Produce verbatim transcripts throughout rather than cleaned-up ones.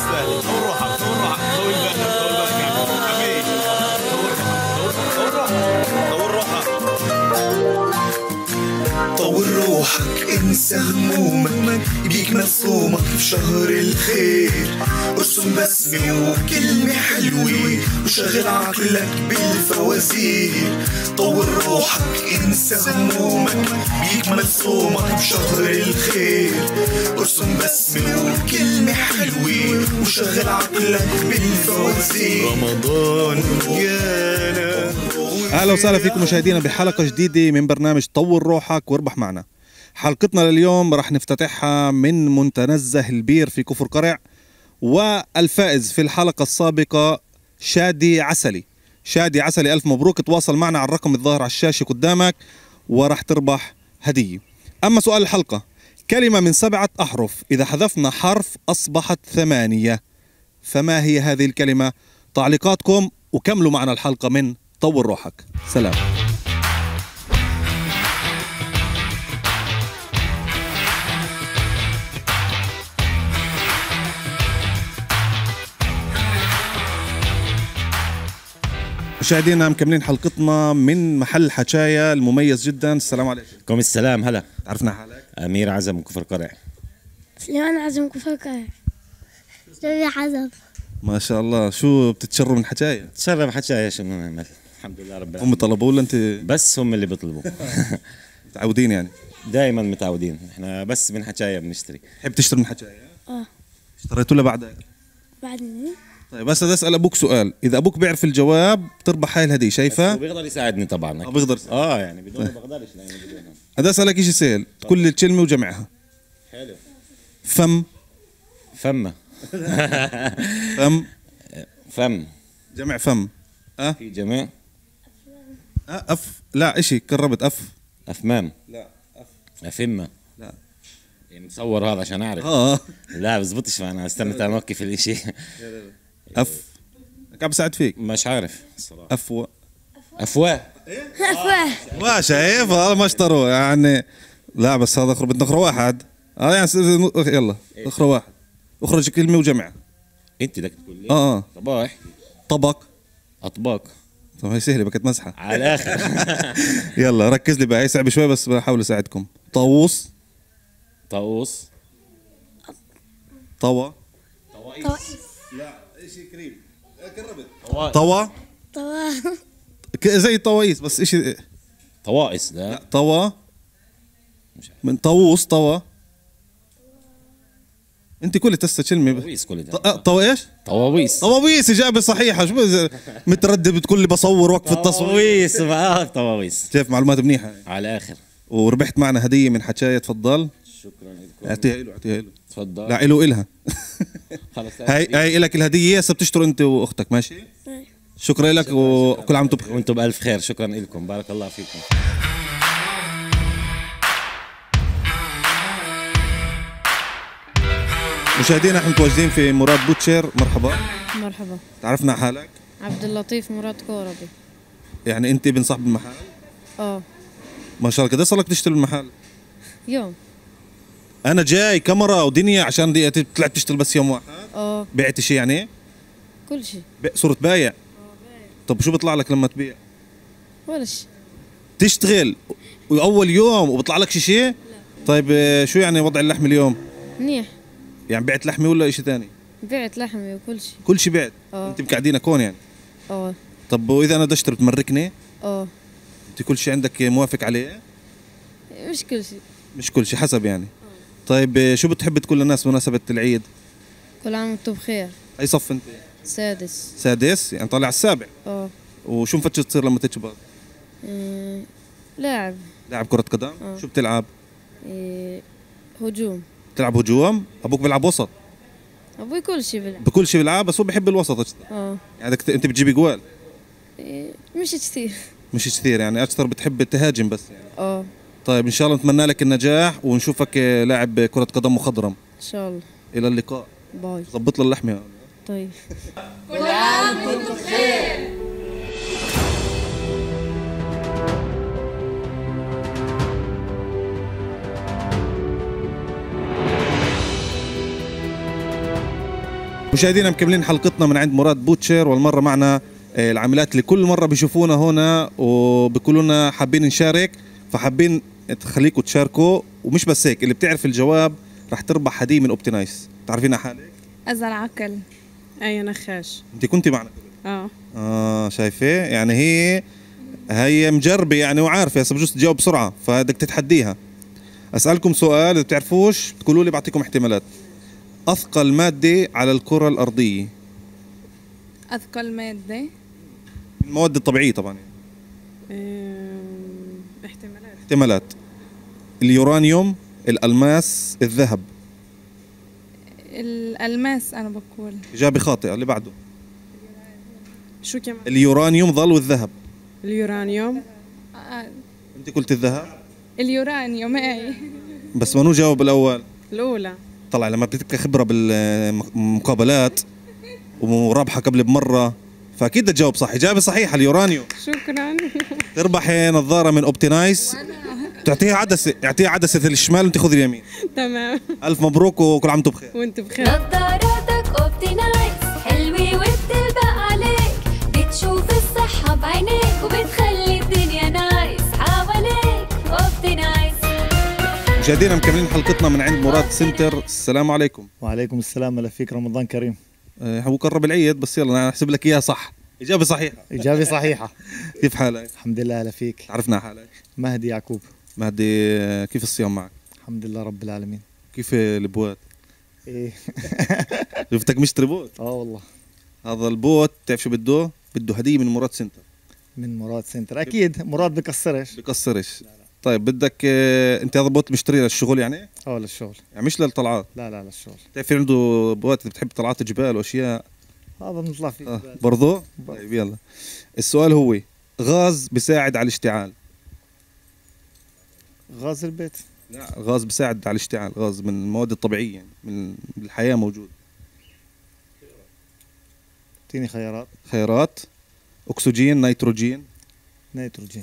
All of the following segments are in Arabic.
سهله. طور روحك طور روحك طول بالك طول بالك يا حبيبي. طور روحك طور روحك طور روحك انسى همومك بيك مصومك في شهر الخير. ارسم بسمة وكلمة حلوة وشغل عقلك بالفوازير. طور روحك انسى همومك بيك مصومك في شهر الخير. ارسم بسمة وكلمة حلوة وشغل عقلك بالفوازير. رمضان جانا. اهلا وسهلا فيكم مشاهدينا بحلقه جديده من برنامج طور روحك واربح معنا. حلقتنا لليوم راح نفتتحها من متنزه البير في كفر قرع، والفائز في الحلقه السابقه شادي عسلي. شادي عسلي الف مبروك، تواصل معنا على الرقم الظاهر على الشاشه قدامك وراح تربح هديه. اما سؤال الحلقه، كلمه من سبعه احرف اذا حذفنا حرف اصبحت ثمانيه، فما هي هذه الكلمه؟ تعليقاتكم وكملوا معنا الحلقه من طور روحك. سلام. مشاهدينا مكملين حلقتنا من محل حكاية المميز جدا. السلام عليكم. كم السلام. هلا، عرفنا حالك؟ أمير عزم من كفر قرع. سليمان عزم من كفر قرع. جوري عزم. ما شاء الله. شو بتتشروا من حكاية؟ تشرب حكاية. شو بدنا نعمل؟ الحمد لله رب العالمين. هم طلبوا ولا انت؟ بس هم اللي بيطلبوا. متعودين يعني؟ دائما متعودين، احنا بس من حكاية بنشتري. تحب تشتري من حكاية؟ اه. اشتريت ولا بعدك؟ بعدني. طيب بس بدي اسال ابوك سؤال، اذا ابوك بيعرف الجواب بتربح هاي الهديه، شايفه؟ بيقدر يساعدني طبعا. اه بيقدر يساعد. اه يعني بدون ما بقدرش يعني بدونهم. بدي اسالك شيء سهل، كل الكلمه وجمعها. حلو. فم. فم. فم. فم. جمع فم. اه في جمع. اه اف. لا اشي قربت. اف. افمام. لا اف. افمة. لا يعني مصور هذا عشان اعرف. اه لا بزبطش معنا، استنى تعال نوقف الاشي. اف. قاعد بساعد فيك. مش عارف الصراحة. افوا. افواه. أفواه. ما شايف هذا ما اشتروا يعني. لا بس هذا بدنا نخرج واحد. اه يعني يلا اخرج واحد، اخرج كلمه وجمع. انت بدك تقول لي؟ اه اه صباح. طبق. اطباق. طب هي سهله بكت مسحه على الاخر. يلا ركز لي بقى، هي صعبه شوي بس بحاول اساعدكم. طاووس. طاووس. طوا. طوائس. لا شيء قريب. قربت. طوا. طوا. زي الطوايس بس اشي. طوائس. لا, لا طوا من طاووس. طوا. انت كل تسا كلمه. طواويس كل ده. طوا ايش؟ طواويس. طواويس اجابه صحيحه. شو بز- متردد بتقول لي بصور وقف التصوير. طواويس معاه طواويس. شايف معلومات منيحه على الاخر. وربحت معنا هديه من حكايه. تفضل. شكرا لكم. اعطيها له اعطيها له. تفضل. لا له الها. خلص. هاي هاي لك الهديه، هسه بتشتروا انت واختك. ماشي. شكرا لك وكل عام وانتم بخير. وانتم بالف خير. شكرا لكم، بارك الله فيكم. مشاهدينا احنا متواجدين في مراد بوتشر. مرحبا. مرحبا. تعرفنا حالك؟ عبد اللطيف مراد كوربي. يعني انت ابن صاحب المحل؟ اه. ما شاء الله. قد صار لك تشتري المحل؟ يوم. انا جاي كاميرا ودنيا عشان دي طلعت تشتغل بس يوم واحد. اه. بعت شيء يعني؟ كل شيء. ب- صرت بايع. طب شو بيطلع لك لما تبيع؟ ولا شيء. تشتغل واول يوم وبيطلع لك شيء شيء؟ طيب آه، شو يعني وضع اللحم اليوم؟ منيح. يعني بعت لحمه ولا شيء ثاني؟ بعت لحمي وكل شيء. كل شيء بعت. اه. انت مقعدينك هون يعني. اه. طب واذا انا بدي اشتري بتمركني؟ اه. انت كل شيء عندك موافق عليه؟ مش كل شيء. مش كل شيء، حسب يعني. طيب آه، شو بتحب تقول للناس بمناسبة العيد؟ كل عام وانتم بخير. اي صف انت؟ سادس. سادس، يعني طالع السابع. اه. وشو مفتش تصير لما تكبر؟ إيه، لاعب. لاعب كرة قدم؟ آه. شو بتلعب؟ إيه، هجوم. بتلعب هجوم؟ ابوك بيلعب وسط؟ ابوي كل شيء بلعب. بكل شيء بيلعب بس هو بحب الوسط أكثر. اه. يعني بدك ت- انت بتجيبي جوال؟ إيه، مش كثير. مش كثير يعني، اكثر بتحب تهاجم بس يعني. اه. طيب ان شاء الله نتمنى لك النجاح ونشوفك آه، لاعب كرة قدم مخضرم. ان شاء الله. الى اللقاء. باي. ظبط له اللحمة. طيب. مشاهدينا مكملين حلقتنا من عند مراد بوتشر، والمره معنا آه، العاملات اللي كل مره بيشوفونا هنا وبيقولوا لنا حابين نشارك، فحابين تخليكم تشاركوا. ومش بس هيك، اللي بتعرف الجواب رح تربح هديه من اوبتينايس. تعرفينها حالك؟ أزل عقل. أي نخاش. انت كنتي معنا قبل. اه اه شايفه، يعني هي هي مجربه يعني وعارفه، هسه بجوز تجاوب بسرعه، فبدك تتحديها. اسالكم سؤال، اذا بتعرفوش تقولوا لي، بعطيكم احتمالات. اثقل ماده على الكره الارضيه. أثقل مادة. المواد الطبيعيه طبعا. أم، احتمالات. احتمالات: اليورانيوم، الالماس، الذهب. الألماس أنا بقول. اجابه خاطئه. اللي بعده. شو كمان؟ اليورانيوم ظل والذهب. اليورانيوم. آه، انت قلت الذهب اليورانيوم أي. بس منو جاوب الاول؟ الأولى. طلع لما بدك خبره بالمقابلات ورابحه قبل بمره، فاكيد بدها تجاوب صح. اجابه صحيحه اليورانيوم. شكرا. تربحي نظاره من اوبتينايس، تعطيها عدسه، اعطيها عدسه الشمال وانت خذي اليمين. تمام. الف مبروك وكل عام وانتم بخير. وانت بخير. نظاراتك اوبتينايز حلوة وبتلبق عليك، بتشوف الصحة بعينيك وبتخلي الدنيا نايس حواليك. اوبتينايز. مشاهدينا مكملين حلقتنا من عند مراد سنتر. السلام عليكم. وعليكم السلام، هلا فيك، رمضان كريم. أه، هو قرب العيد بس يلا انا احسب لك اياها صح. اجابه صحيحه. إجابة صحيحة. كيف حالك؟ الحمد لله، هلا فيك. عرفنا حالك. مهدي يعقوب. مهدي، أه، كيف الصيام معك؟ الحمد لله رب العالمين. كيف البوات؟ ايه. شفتك مشتري بوت. اه والله. هذا البوت بتعرف شو بده؟ بده هديه من مراد سنتر. من مراد سنتر، اكيد مراد بكسرش. بكسرش. طيب بدك آه، انت هذا بوت مشتري للشغل يعني؟ اه للشغل. يعني مش للطلعات؟ لا لا للشغل. بتعرف في عنده بوات بتحب طلعات جبال واشياء. هذا بنطلع فيه. آه. برضو؟ طيب يلا. السؤال هو: غاز بيساعد على الاشتعال. غاز البيت. لا، غاز بيساعد على الاشتعال، غاز من المواد الطبيعية يعني، من الحياة موجود. اعطيني خيارات. خيارات: اكسجين، نيتروجين. نيتروجين.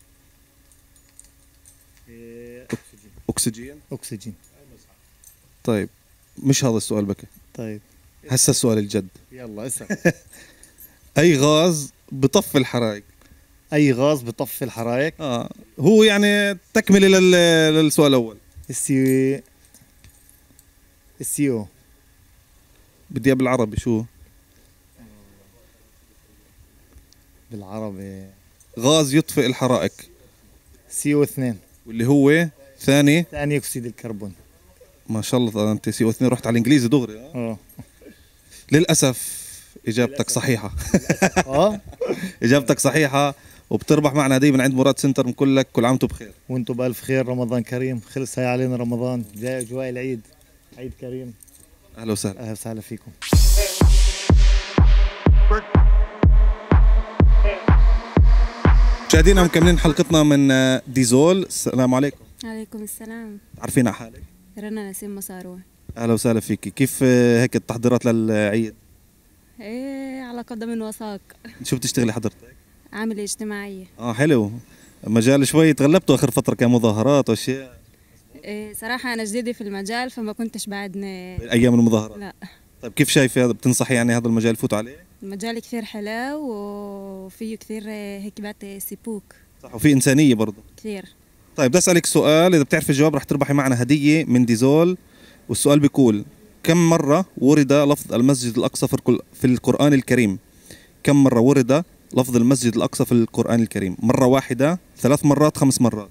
اكسجين. اكسجين. طيب مش هذا السؤال بكى. طيب هسه السؤال الجد. يلا اسأل. اي غاز بطفي الحرائق؟ اي غاز بطفي الحرائق؟ اه هو يعني تكمله لل... للسؤال الاول. السي السي او. بدي إياه بالعربي شو؟ بالعربي غاز يطفئ الحرائق. سي او اثنين. واللي هو ثاني ثاني اكسيد الكربون. ما شاء الله انت سي او اثنين رحت على الانجليزي دغري. اه للاسف اجابتك صحيحه. اه اجابتك صحيحه، وبتربح معنا هديه من عند مراد سنتر. بنقول لك كل عام وانتم بخير. وانتم بالف خير، رمضان كريم. خلص هاي علينا رمضان، جاي اجواء العيد. عيد كريم. اهلا وسهلا. اهلا وسهلا فيكم. مشاهدينا مكملين حلقتنا من ديزول. السلام عليكم. عليكم السلام. عارفين على حالك؟ رنا نسيم مصاروة. اهلا وسهلا فيكي. كيف آه، هيك التحضيرات للعيد؟ ايه على قدم وساق. شو بتشتغلي حضرتك؟ عاملة اجتماعية. اه حلو. مجال شوي تغلبتوا اخر فتره، كان مظاهرات واشياء. إيه صراحة أنا جديدة في المجال فما كنتش بعدني. ايام المظاهرات. لا، طيب كيف شايفه هذا؟ بتنصحي يعني هذا المجال يفوت عليه؟ المجال كثير حلو وفيه كثير هيك بعد سيبوك صح، وفي انسانيه برضه كثير. طيب بدي اسالك سؤال، اذا بتعرفي الجواب رح تربحي معنا هديه من ديزول. والسؤال بيقول: كم مره ورد لفظ المسجد الاقصى في القران الكريم؟ كم مره ورد لفظ المسجد الاقصى في القران الكريم؟ مره واحده، ثلاث مرات، خمس مرات؟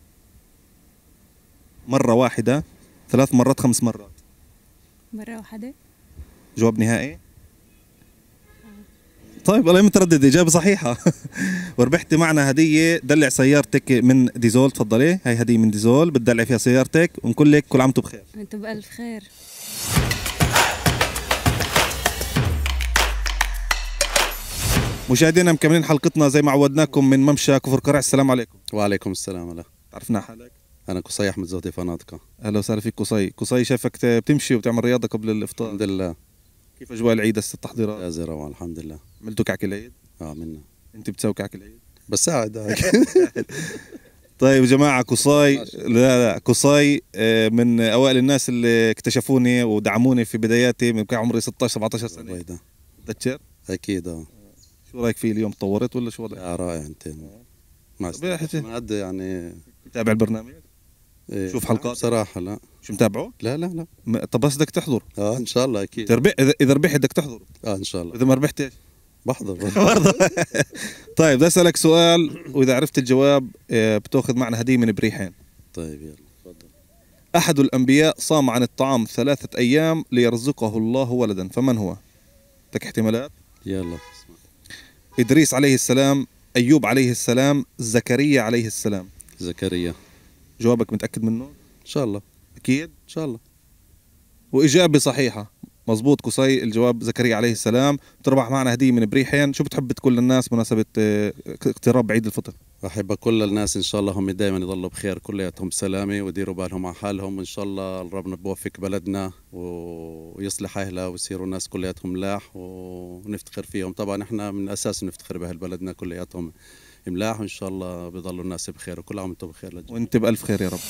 مره واحده، ثلاث مرات، خمس مرات؟ مرة واحدة. جواب نهائي؟ طيب والله متردد، إجابة صحيحة. وربحتي معنا هدية دلع سيارتك من ديزول. تفضلي، هاي هدية من ديزول بتدلعي فيها سيارتك، ونقول لك كل عام وانتم بخير. انتم بألف خير. مشاهدينا مكملين حلقتنا زي ما عودناكم من ممشى كفر قرع. السلام عليكم. وعليكم السلام. هلا عرفنا حالك؟ انا قصي احمد زوتي فنادقه. اهلا وسهلا فيك قصي. قصي شايفك بتمشي وبتعمل رياضة قبل الافطار. الحمد لله. كيف اجواء العيد هسه التحضيرات؟ يا زي روعه الحمد لله. عملتوا كعك العيد؟ اه منا. انت بتسوي كعك العيد؟ بساعد هيك. طيب يا جماعة قصي لا لا قصي آه، من أوائل الناس اللي اكتشفوني ودعموني في بداياتي من كان عمري ستة عشر سبعة عشر سنة. بيضة. تذكر؟ اكيد اه. شو رايك فيه اليوم تطورت ولا شو وضعك؟ يا رائع انت. مع طب يا حسين. ما قد يعني متابع البرنامج؟ إيه، شوف حلقات؟ بصراحة لا. شو متابعه؟ لا لا لا. م- طب بس بدك تحضر. اه ان شاء الله اكيد. تربح اذا إذا ربحت بدك تحضر. اه ان شاء الله. اذا ما ربحتش بحضر برضه. طيب بدي اسالك سؤال واذا عرفت الجواب آه، بتاخذ معنا هديه من بريحين. طيب يلا تفضل. احد الانبياء صام عن الطعام ثلاثه ايام ليرزقه الله ولدا، فمن هو؟ بدك احتمالات؟ يلا ادريس عليه السلام، ايوب عليه السلام، زكريا عليه السلام. زكريا. جوابك متاكد منه؟ ان شاء الله. اكيد ان شاء الله. واجابه صحيحه مزبوط قصي، الجواب زكريا عليه السلام. بتربح معنا هديه من بريحين. شو بتحب تقول للناس مناسبه آه، اقتراب عيد الفطر؟ احب كل الناس ان شاء الله هم دائما يضلوا بخير كلياتهم سلامه ويديروا بالهم على حالهم وان شاء الله ربنا بوفق بلدنا ويصلح اهلها ويصيروا الناس كلياتهم ملاح ونفتخر فيهم. طبعا احنا من اساس نفتخر باهل كلياتهم ملاح وان شاء الله بيضلوا الناس بخير وكل عام وانتم بخير لجل. وانت بالف خير يا رب.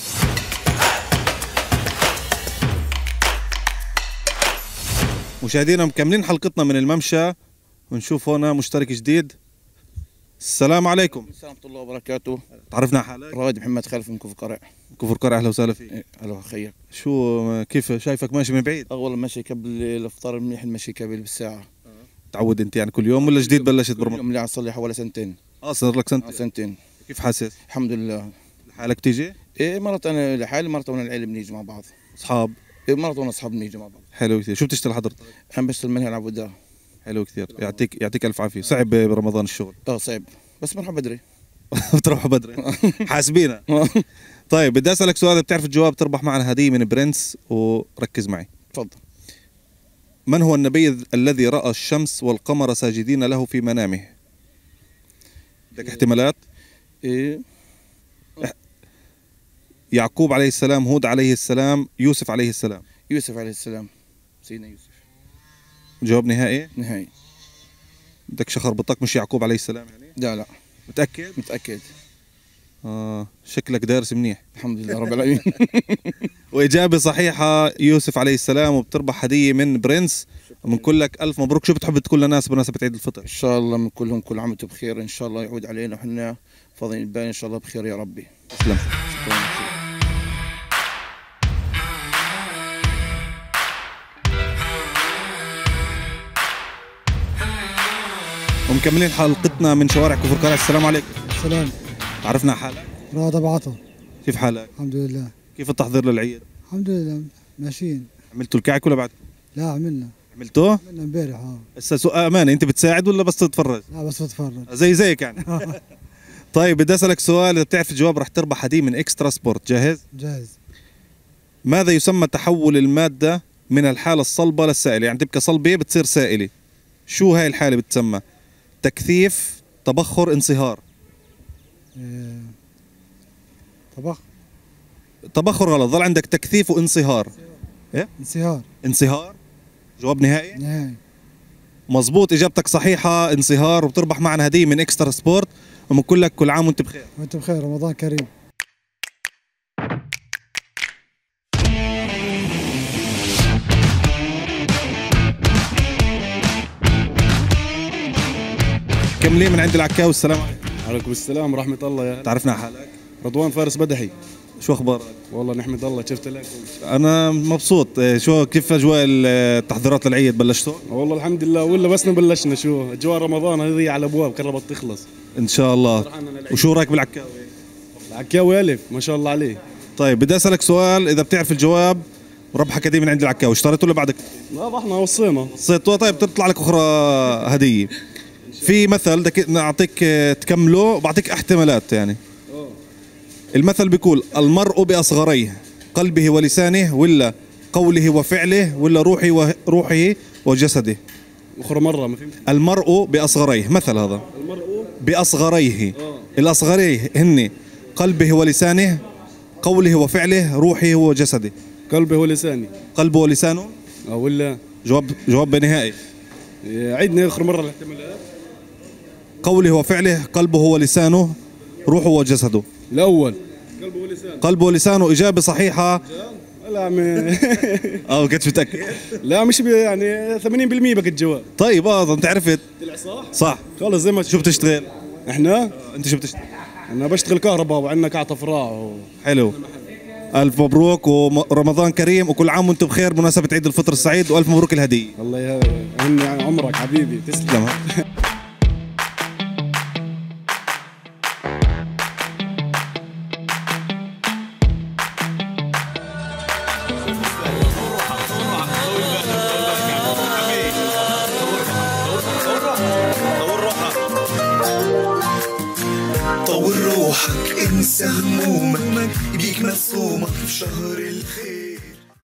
مشاهدينا مكملين حلقتنا من الممشى ونشوف هنا مشترك جديد. السلام عليكم. السلام ورحمة الله وبركاته. تعرفنا حالك؟ رائد محمد خلف من كفر قرع. كفر قرع، اهلا وسهلا فيك. إيه، اهلا خيك. شو كيف شايفك ماشي من بعيد؟ اول ماشي قبل الافطار منيح، المشي قبل بالساعة. تعود انت يعني كل يوم ولا جديد بلشت برمضان؟ اليوم اللي اصلي حوالي سنتين. اه صار لك سنتين. آه سنتين. كيف حاسس؟ الحمد لله. لحالك تيجي؟ ايه مرات انا لحالي، مرات وانا العيله بنيجي مع بعض. اصحاب؟ ايه مرات وانا اصحاب بنيجي مع بعض. حلو كثير. شو بتشتغل حضرتك؟ انا بشتغل منهي العبودة. حلو كثير، يعطيك يعطيك الف عافيه. صعب برمضان الشغل؟ اه صعب بس بنروح بدري. بتروح بدري حاسبينا. طيب بدي اسالك سؤال، اذا بتعرف الجواب تربح معنا هديه من برنس وركز معي. تفضل. من هو النبي الذي راى الشمس والقمر ساجدين له في منامه؟ بدك احتمالات؟ ايه يعقوب عليه السلام، هود عليه السلام، يوسف عليه السلام. يوسف عليه السلام. سيدنا يوسف. جواب نهائي؟ نهائي. بدك شخربطك مش يعقوب عليه السلام يعني؟ لا لا متاكد؟ متاكد. اه شكلك دارس منيح. الحمد لله رب العالمين. واجابه صحيحه يوسف عليه السلام، وبتربح هديه من برنس. وبنقول لك الف مبروك. شو بتحب تقول للناس بمناسبه عيد الفطر؟ ان شاء الله من كلهم كل عام وانتم بخير، ان شاء الله يعود علينا وحنا فاضيين البال ان شاء الله بخير يا ربي. تسلم. شكرا. ومكملين حلقتنا من شوارع كفر قرع. السلام عليكم. سلام. عرفنا حالك؟ رائد ابو عطا. كيف حالك؟ الحمد لله. كيف التحضير للعيد؟ الحمد لله ماشيين. عملتوا الكعك ولا بعد؟ لا عملنا. عملتوه؟ عملنا امبارح اه. هسه سؤال امانه، انت بتساعد ولا بس تتفرج؟ لا بس بتفرج. زي زيك يعني. طيب بدي اسالك سؤال، اذا بتعرف الجواب رح تربح هديه من اكسترا سبورت. جاهز؟ جاهز. ماذا يسمى تحول الماده من الحاله الصلبه للسائله؟ يعني تبقى صلبه بتصير سائله. شو هاي الحاله بتسمى؟ تكثيف، تبخر، انصهار. إيه. تبخر. تبخر غلط، ضل عندك تكثيف وانصهار. ايه؟ انصهار. انصهار؟ جواب نهائي؟ نهائي. مزبوط، اجابتك صحيحه انصهار، وبتربح معنا هديه من اكسترا سبورت. وبنقول لك كل عام وانت بخير. وانت بخير، رمضان كريم. كملين من عند العكاوي. السلام عليكم. عليكم السلام ورحمة الله. يا تعرفنا حالك؟ رضوان فارس بدحي. شو اخبارك؟ والله نحمد الله. شفت لك انا مبسوط. شو كيف اجواء التحضيرات للعيد؟ بلشتوا؟ والله الحمد لله، ولا بس بلشنا. شو اجواء رمضان هذه على ابواب قربت تخلص ان شاء الله. وشو رايك بالعكاوي؟ العكاوي الف ما شاء الله عليه. طيب بدي اسالك سؤال، اذا بتعرف الجواب ربحك هديه من عند العكاوي. اشتريته ولا بعدك؟ لا احنا وصينا. وصيته. طيب تطلع لك اخرى هديه. في مثل بدك نعطيك تكمله وبعطيك احتمالات يعني. المثل بيقول المرء بأصغريه، قلبه ولسانه، ولا قوله وفعله، ولا روحه وروحه وجسده. اخرى مره ما فهمت. المرء بأصغريه، مثل هذا. المرء بأصغريه. آه. الأصغريه هن قلبه ولسانه، قوله وفعله، روحه وجسده. قلبه ولساني. قلبه ولسانه. اه ولا جواب جواب نهائي. عيدنا اخر مره الاحتمالات. قوله وفعله، قلبه ولسانه، روحه وجسده؟ الاول. قلبه ولسانه. اجابه صحيحه. لا م... اه كنت متاكد؟ لا مش بي يعني ثمانين بالمية بقى الجواب. طيب اه انت عرفت. طلع صح؟ صح. خلص زي ما شو بتشتغل؟ احنا؟ انت شو بتشتغل؟ انا بشتغل كهرباء وعندنا كعب افراع و... حلو. الف مبروك ورمضان كريم وكل عام وانتم بخير بمناسبه عيد الفطر السعيد والف مبروك الهديه. الله يهني عمرك حبيبي تسلم. طور روحك انسى همومك بيك مصومك في شهر الخير.